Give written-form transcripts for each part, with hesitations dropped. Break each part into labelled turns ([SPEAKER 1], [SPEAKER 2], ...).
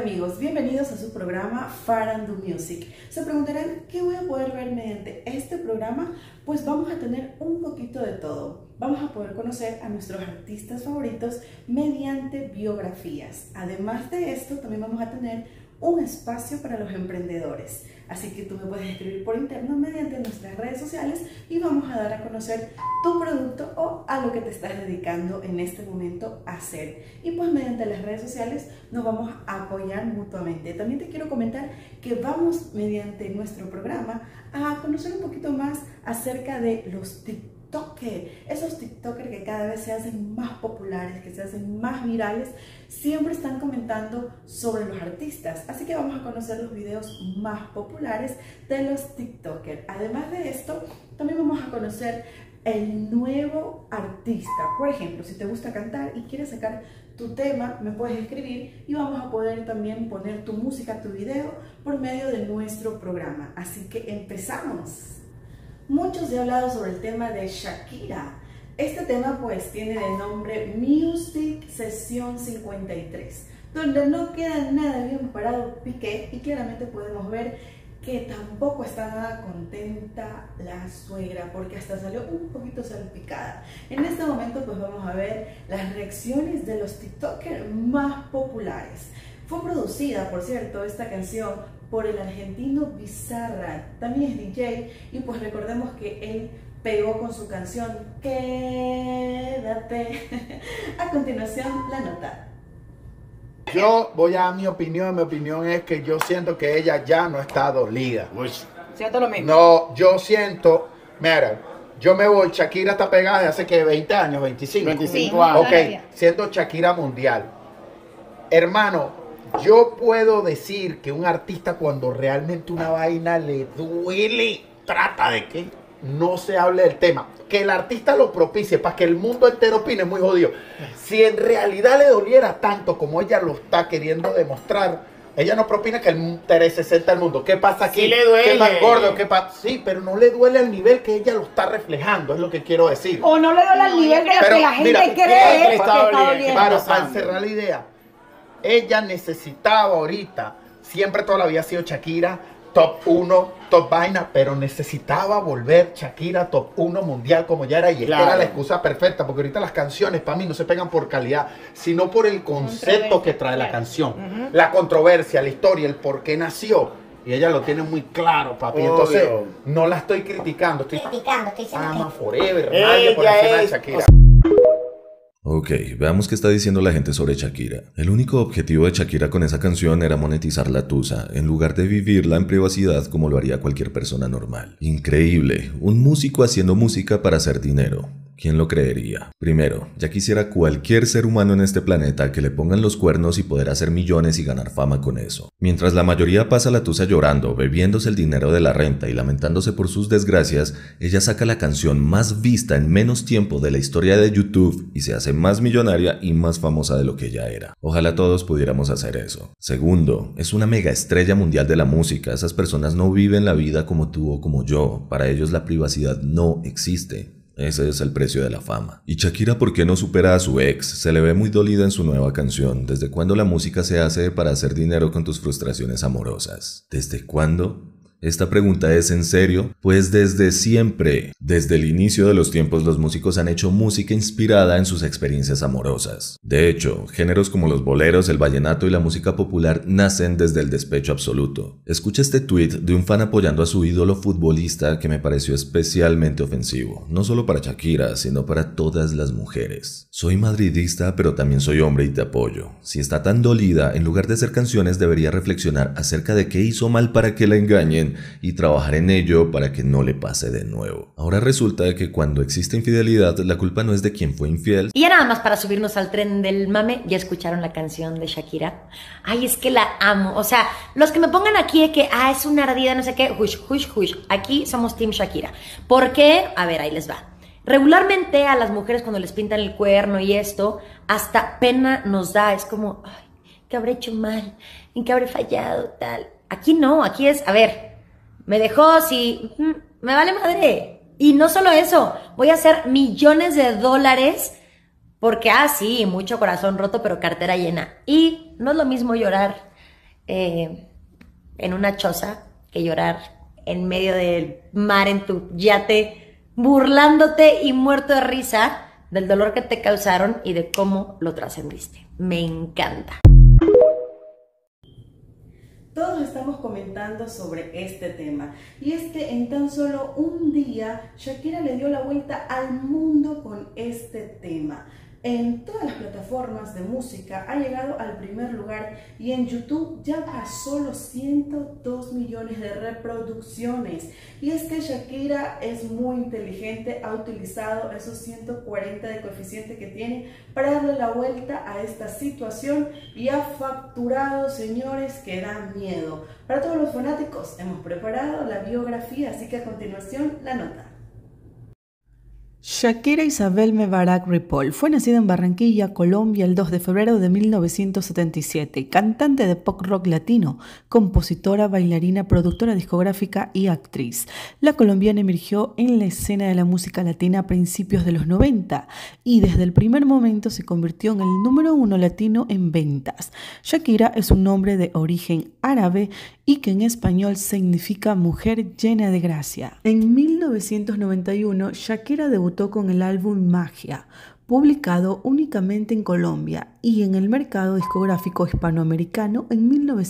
[SPEAKER 1] amigos, bienvenidos a su programa Farandu Music. Se preguntarán qué voy a poder ver mediante este programa. Pues vamos a tener un poquito de todo. Vamos a poder conocer a nuestros artistas favoritos mediante biografías. Además de esto, también vamos a tener un espacio para los emprendedores. Así que tú me puedes escribir por interno mediante nuestras redes sociales y vamos a dar a conocer tu producto o a lo que te estás dedicando en este momento a hacer. Y pues mediante las redes sociales nos vamos a apoyar mutuamente. También te quiero comentar que vamos mediante nuestro programa a conocer un poquito más acerca de los TikTokers. Esos TikTokers que cada vez se hacen más populares, que se hacen más virales, siempre están comentando sobre los artistas. Así que vamos a conocer los videos más populares de los TikTokers. Además de esto, también vamos a conocer el nuevo artista. Por ejemplo, si te gusta cantar y quieres sacar tu tema, me puedes escribir y vamos a poder también poner tu música, tu video por medio de nuestro programa. Así que empezamos. Muchos he hablado sobre el tema de Shakira. Este tema pues tiene de nombre Music Sesión 53, donde no queda nada bien parado Piqué y claramente podemos ver que tampoco está nada contenta la suegra porque hasta salió un poquito salpicada. En este momento pues vamos a ver las reacciones de los TikTokers más populares. Fue producida, por cierto, esta canción por el argentino Bizarra, también es DJ, y pues recordemos que él pegó con su canción Quédate. A continuación, la nota.
[SPEAKER 2] Yo voy a mi opinión es que yo siento que ella ya no está dolida.
[SPEAKER 3] Siento lo mismo.
[SPEAKER 2] No, yo siento, mira, yo me voy, Shakira está pegada desde hace que 20 años, 25.
[SPEAKER 3] 25 años.
[SPEAKER 2] Ok, siendo Shakira mundial. Hermano, yo puedo decir que un artista cuando realmente una vaina le duele, trata de que no se hable del tema. Que el artista lo propicie para que el mundo entero opine es muy jodido. Si en realidad le doliera tanto como ella lo está queriendo demostrar, ella no propina que el interés se sienta al mundo. ¿Qué pasa aquí?
[SPEAKER 3] Sí le duele.
[SPEAKER 2] ¿Qué más gordo? ¿Qué pasa? Sí, pero no le duele al nivel que ella lo está reflejando, es lo que quiero decir.
[SPEAKER 3] O no le duele al nivel de lo
[SPEAKER 2] Pero,
[SPEAKER 3] que la gente
[SPEAKER 2] mira,
[SPEAKER 3] cree
[SPEAKER 2] que
[SPEAKER 3] que está doliendo.
[SPEAKER 2] Claro, para cerrar la idea, ella necesitaba ahorita, siempre toda la vida ha sido Shakira, top 1, top vaina, pero necesitaba volver Shakira top 1 mundial como ya era, y esta era la excusa perfecta, porque ahorita las canciones para mí no se pegan por calidad, sino por el concepto que trae la canción, la controversia, la historia, el por qué nació, y ella lo tiene muy claro, papi. Entonces no la estoy criticando, estoy diciendo ama forever, nadie por encima de Shakira.
[SPEAKER 4] Ok, veamos qué está diciendo la gente sobre Shakira. El único objetivo de Shakira con esa canción era monetizar la tusa, en lugar de vivirla en privacidad como lo haría cualquier persona normal. Increíble, un músico haciendo música para hacer dinero. ¿Quién lo creería? Primero, ya quisiera cualquier ser humano en este planeta que le pongan los cuernos y poder hacer millones y ganar fama con eso. Mientras la mayoría pasa la tusa llorando, bebiéndose el dinero de la renta y lamentándose por sus desgracias, ella saca la canción más vista en menos tiempo de la historia de YouTube y se hace más millonaria y más famosa de lo que ella era. Ojalá todos pudiéramos hacer eso. Segundo, es una mega estrella mundial de la música. Esas personas no viven la vida como tú o como yo. Para ellos la privacidad no existe. Ese es el precio de la fama. ¿Y Shakira por qué no supera a su ex? Se le ve muy dolida en su nueva canción. ¿Desde cuándo la música se hace para hacer dinero con tus frustraciones amorosas? ¿Desde cuándo? Esta pregunta es en serio, pues desde siempre, desde el inicio de los tiempos, los músicos han hecho música inspirada en sus experiencias amorosas. De hecho, géneros como los boleros, el vallenato y la música popular nacen desde el despecho absoluto. Escucha este tweet de un fan apoyando a su ídolo futbolista que me pareció especialmente ofensivo, no solo para Shakira, sino para todas las mujeres. Soy madridista, pero también soy hombre y te apoyo. Si está tan dolida, en lugar de hacer canciones debería reflexionar acerca de qué hizo mal para que la engañen y trabajar en ello para que no le pase de nuevo. Ahora resulta que cuando existe infidelidad, la culpa no es de quien fue infiel.
[SPEAKER 5] Y ya nada más para subirnos al tren del mame, ¿ya escucharon la canción de Shakira? Ay, es que la amo. O sea, los que me pongan aquí de que, es una ardida, no sé qué, hush, hush, hush. Aquí somos Team Shakira. ¿Por qué? A ver, ahí les va. Regularmente a las mujeres cuando les pintan el cuerno y esto, hasta pena nos da. Es como, ay, ¿qué habré hecho mal? ¿En qué habré fallado? Tal. Aquí no, aquí es, a ver, me dejó, sí, me vale madre. Y no solo eso, voy a hacer millones de dólares porque, sí, mucho corazón roto, pero cartera llena. Y no es lo mismo llorar en una choza que llorar en medio del mar en tu yate, burlándote y muerto de risa del dolor que te causaron y de cómo lo trascendiste. Me encanta.
[SPEAKER 1] Todos estamos comentando sobre este tema, y es que en tan solo un día Shakira le dio la vuelta al mundo con este tema. En todas las plataformas de música ha llegado al primer lugar y en YouTube ya pasó los 102 millones de reproducciones. Y es que Shakira es muy inteligente, ha utilizado esos 140 de coeficiente que tiene para darle la vuelta a esta situación y ha facturado, señores, que da miedo. Para todos los fanáticos hemos preparado la biografía, así que a continuación la nota.
[SPEAKER 6] Shakira Isabel Mebarak Ripoll fue nacida en Barranquilla, Colombia, el 2 de febrero de 1977. Cantante de pop rock latino, compositora, bailarina, productora discográfica y actriz. La colombiana emergió en la escena de la música latina a principios de los 90 y desde el primer momento se convirtió en el número 1 latino en ventas. Shakira es un nombre de origen árabe y que en español significa mujer llena de gracia. En 1991, Shakira debutó con el álbum Magia, publicado únicamente en Colombia y en el mercado discográfico hispanoamericano en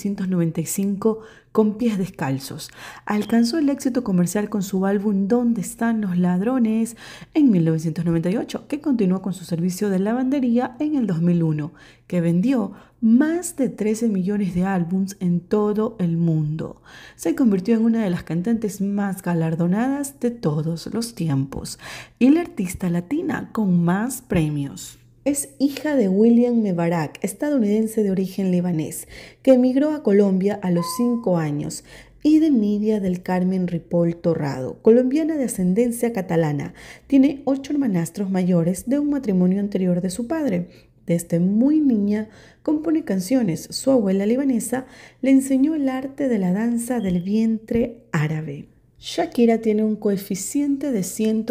[SPEAKER 6] 1995 con Pies Descalzos. Alcanzó el éxito comercial con su álbum ¿Dónde están los ladrones? En 1998, que continuó con su servicio de lavandería en el 2001, que vendió más de 13 millones de álbums en todo el mundo. Se convirtió en una de las cantantes más galardonadas de todos los tiempos y la artista latina con más premios. Es hija de William Mebarak, estadounidense de origen libanés, que emigró a Colombia a los 5 años, y de Nidia del Carmen Ripoll Torrado, colombiana de ascendencia catalana. Tiene 8 hermanastros mayores de un matrimonio anterior de su padre. Desde muy niña compone canciones. Su abuela libanesa le enseñó el arte de la danza del vientre árabe. Shakira tiene un coeficiente de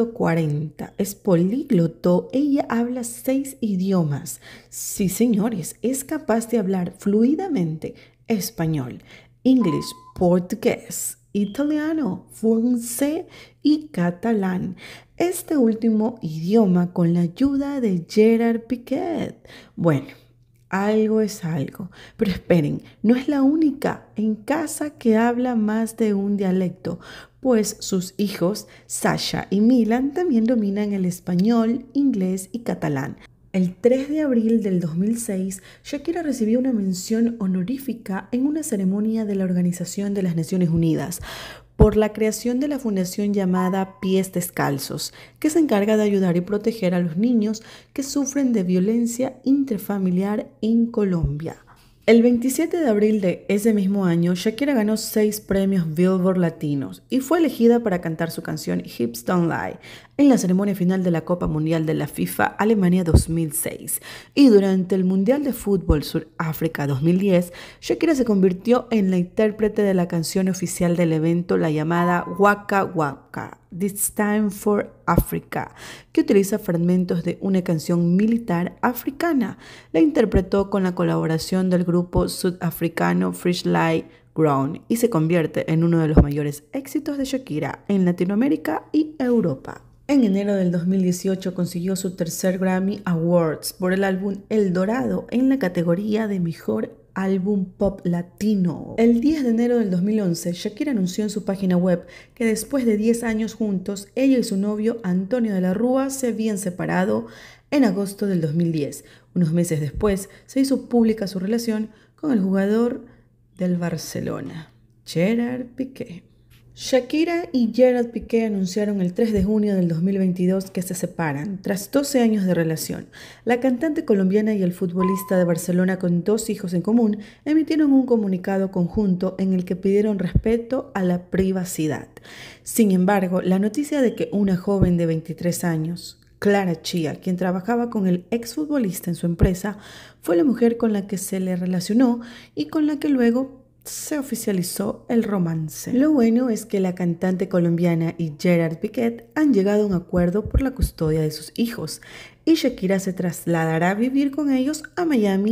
[SPEAKER 6] 140, es polígloto, ella habla 6 idiomas. Sí, señores, es capaz de hablar fluidamente español, inglés, portugués, italiano, francés y catalán. Este último idioma con la ayuda de Gerard Piqué. Bueno, algo es algo, pero esperen, no es la única en casa que habla más de un dialecto, pues sus hijos, Sasha y Milan, también dominan el español, inglés y catalán. El 3 de abril del 2006, Shakira recibió una mención honorífica en una ceremonia de la Organización de las Naciones Unidas por la creación de la fundación llamada Pies Descalzos, que se encarga de ayudar y proteger a los niños que sufren de violencia intrafamiliar en Colombia. El 27 de abril de ese mismo año, Shakira ganó 6 premios Billboard Latinos y fue elegida para cantar su canción Hips Don't Lie en la ceremonia final de la Copa Mundial de la FIFA Alemania 2006. Y durante el Mundial de Fútbol Sudáfrica 2010, Shakira se convirtió en la intérprete de la canción oficial del evento, la llamada Waka Waka, This Time for Africa, que utiliza fragmentos de una canción militar africana. La interpretó con la colaboración del grupo sudafricano Fresh Light Ground y se convierte en uno de los mayores éxitos de Shakira en Latinoamérica y Europa. En enero del 2018 consiguió su tercer Grammy Awards por el álbum El Dorado en la categoría de Mejor Álbum Pop Latino. El 10 de enero del 2011, Shakira anunció en su página web que después de 10 años juntos, ella y su novio Antonio de la Rúa se habían separado en agosto del 2010. Unos meses después, se hizo pública su relación con el jugador del Barcelona, Gerard Piqué. Shakira y Gerard Piqué anunciaron el 3 de junio del 2022 que se separan tras 12 años de relación. La cantante colombiana y el futbolista de Barcelona, con 2 hijos en común, emitieron un comunicado conjunto en el que pidieron respeto a la privacidad. Sin embargo, la noticia de que una joven de 23 años, Clara Chía, quien trabajaba con el exfutbolista en su empresa, fue la mujer con la que se le relacionó y con la que luego se oficializó el romance. Lo bueno es que la cantante colombiana y Gerard Piqué han llegado a un acuerdo por la custodia de sus hijos y Shakira se trasladará a vivir con ellos a Miami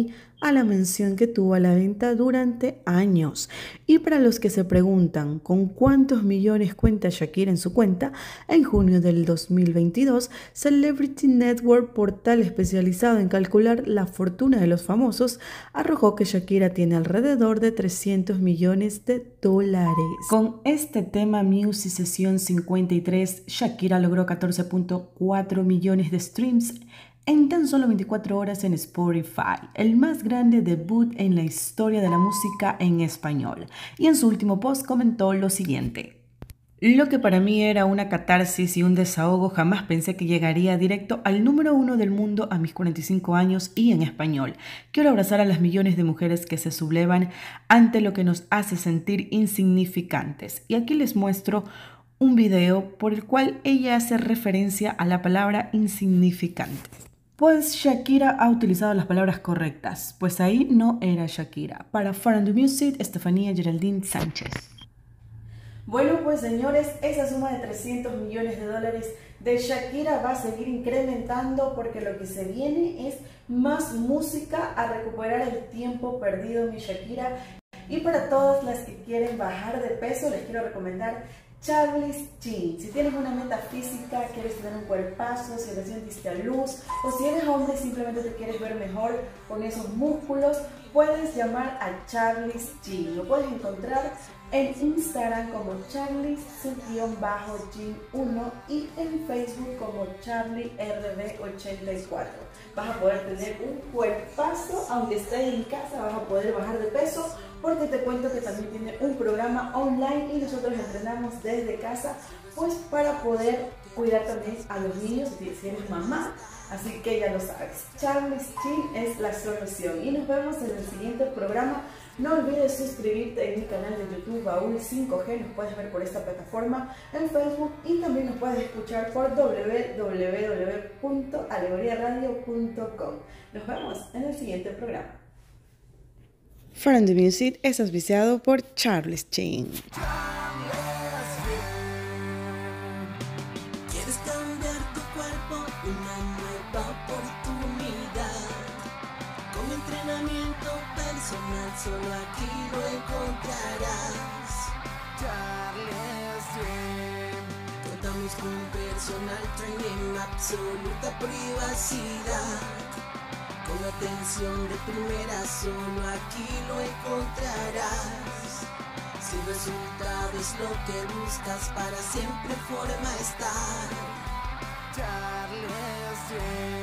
[SPEAKER 6] a la mención que tuvo a la venta durante años. Y para los que se preguntan con cuántos millones cuenta Shakira en su cuenta, en junio del 2022, Celebrity Network, portal especializado en calcular la fortuna de los famosos, arrojó que Shakira tiene alrededor de 300 millones de dólares. Con este tema Music Sesión 53, Shakira logró 14.4 millones de streams en tan solo 24 horas en Spotify, el más grande debut en la historia de la música en español. Y en su último post comentó lo siguiente: lo que para mí era una catarsis y un desahogo, jamás pensé que llegaría directo al número 1 del mundo a mis 45 años y en español. Quiero abrazar a las millones de mujeres que se sublevan ante lo que nos hace sentir insignificantes. Y aquí les muestro un video por el cual ella hace referencia a la palabra insignificante. Pues Shakira ha utilizado las palabras correctas, pues ahí no era Shakira. Para Farandou Music, Estefanía Geraldine Sánchez.
[SPEAKER 1] Bueno, pues señores, esa suma de 300 millones de dólares de Shakira va a seguir incrementando, porque lo que se viene es más música, a recuperar el tiempo perdido, mi Shakira. Y para todas las que quieren bajar de peso, les quiero recomendar Charlie's Gym. Si tienes una meta física, quieres tener un cuerpazo, si recién diste a luz, o si eres hombre y simplemente te quieres ver mejor con esos músculos, puedes llamar a Charlie's Gym. Lo puedes encontrar en Instagram como Charlie-Gym1 y en Facebook como CharlieRD84. Vas a poder tener un cuerpazo, aunque estés en casa, vas a poder bajar de peso, porque te cuento que también tiene un programa online y nosotros entrenamos desde casa, pues para poder cuidar también a los niños si eres mamá. Así que ya lo sabes, Charlie's Gym es la solución. Y nos vemos en el siguiente programa. No olvides suscribirte en mi canal de YouTube Baúl 5G, nos puedes ver por esta plataforma, en Facebook, y también nos puedes escuchar por www.alegoriaradio.com. Nos vemos en el siguiente programa.
[SPEAKER 6] Farandou Music es auspiciado por Charlie's Gym.
[SPEAKER 7] ¿Quieres cambiar tu cuerpo? Una nueva oportunidad. Con entrenamiento personal, solo aquí lo encontrarás. Charlie's Gym. Contamos con personal training, absoluta privacidad. Con atención de primera, solo aquí lo encontrarás. Si el resultado es lo que buscas, para siempre forma estar. Charlie's Gym.